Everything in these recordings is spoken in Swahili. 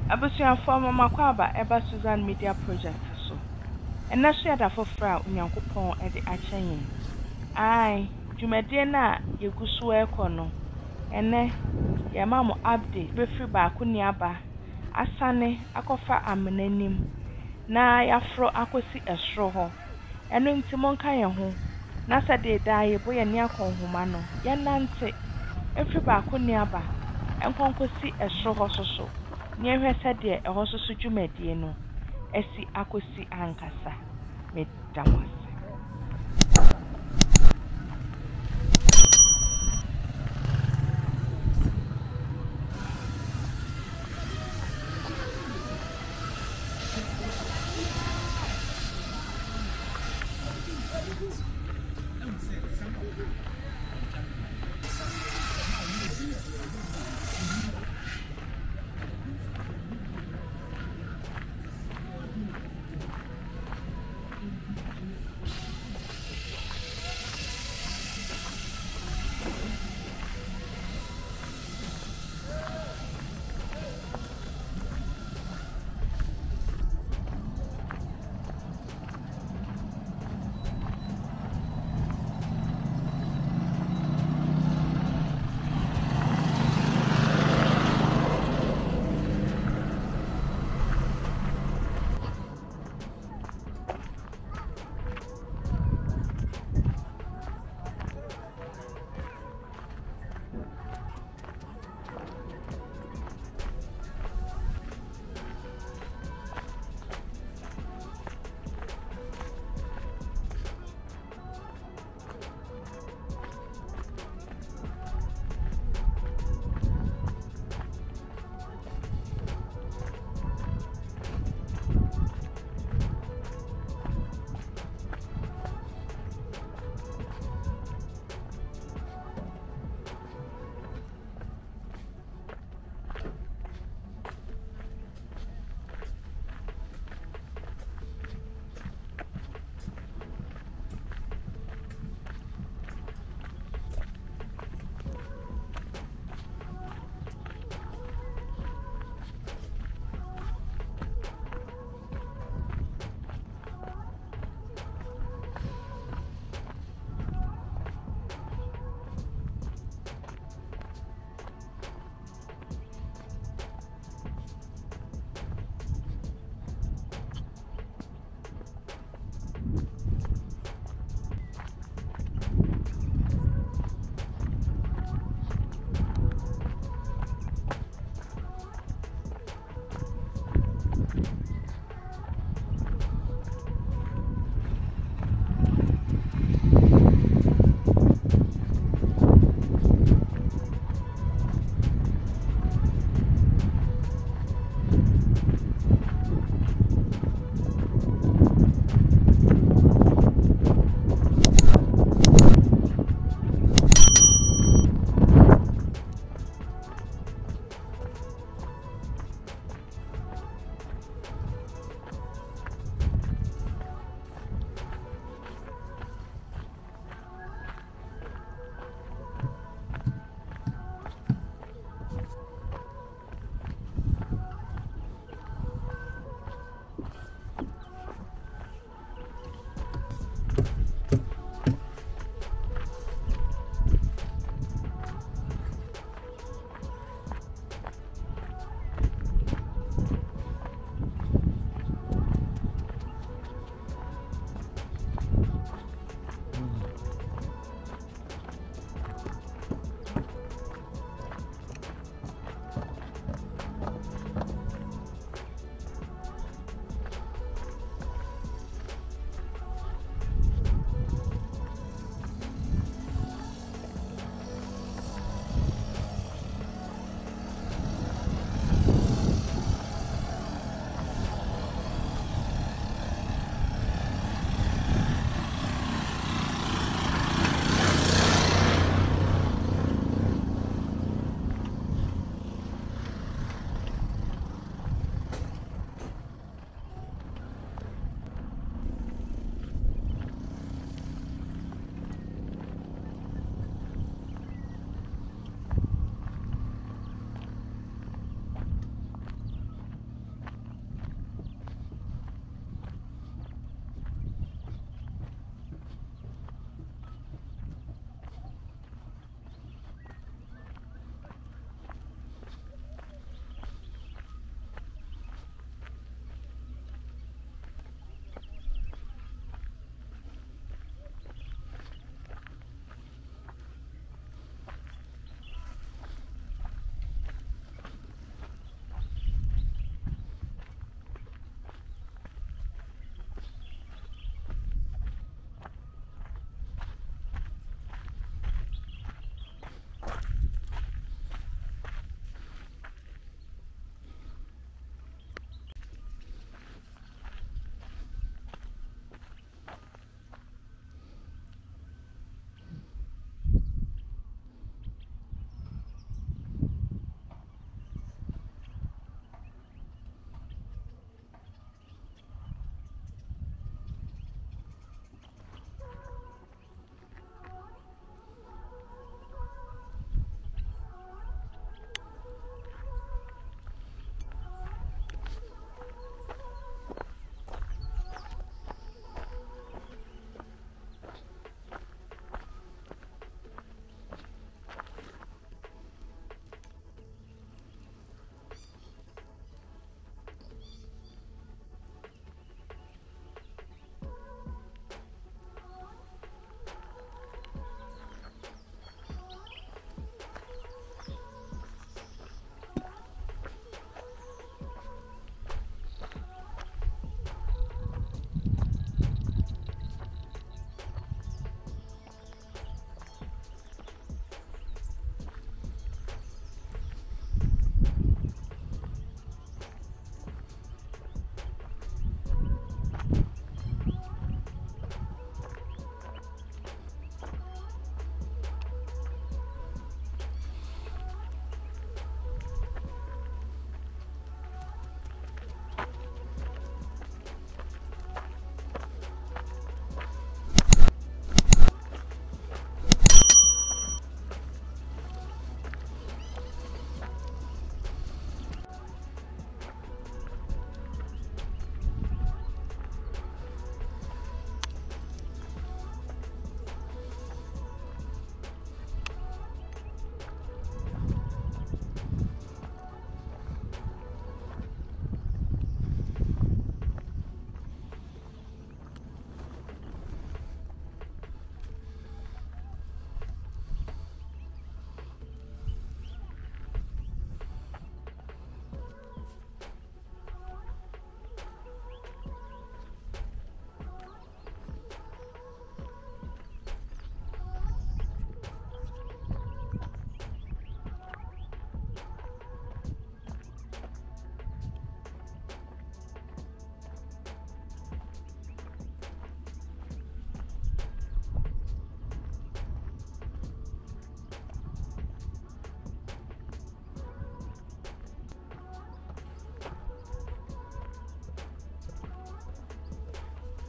Abusuafo mama kwaba eba Susan Media Project so. Ena so yada fofra Onyankopon e de achen. Ai, dwumadie na yeguso ekono. Ene ye mamu update befri Baakoniaba asane akofa amenanim na yafro akosi esro ho. Eno nti monka ye ho. Na sade da ye boye ne akonhoma no. Ye nante efri Baakoniaba enkonkosi esro ho soso. Nye hwese de eho soso dwumadie no esi akosi ankasa medamwase.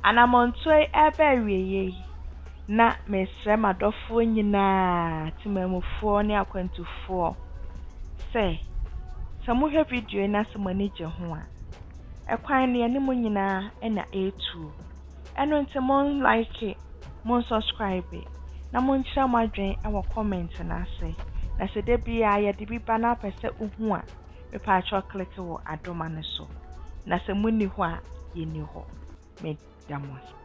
Anamontoi ebe wiye na mesre madofo nyina timamufuo ne akwantufuo se samuhwe video na semanije ho a ekwan ne animu nyina na etu eno ntemon like mon subscribe na mon kira madwen e wo comment na ase na se de bia ye de biba na pese uhu a me pa cho click wo adoma ne so na se munni ho a ye ni ho me damos